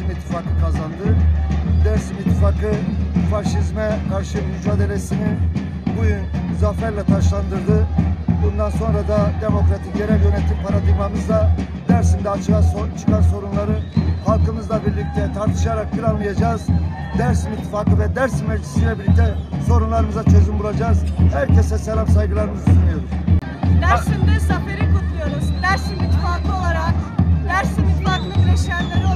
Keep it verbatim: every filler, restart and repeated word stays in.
Dersim İttifakı kazandı. Dersim İttifakı faşizme karşı mücadelesini bugün zaferle taşlandırdı. Bundan sonra da demokratik yerel yönetim paradigmamızla Dersim'de açığa çıkan sorunları halkımızla birlikte tartışarak planlayacağız. Dersim İttifakı ve Dersim Meclisi ile birlikte sorunlarımıza çözüm bulacağız. Herkese selam, saygılarımızı sunuyoruz. Dersim'de zaferi kutluyoruz. Dersim İttifakı olarak, Dersim İttifakı'nın bileşenleri olarak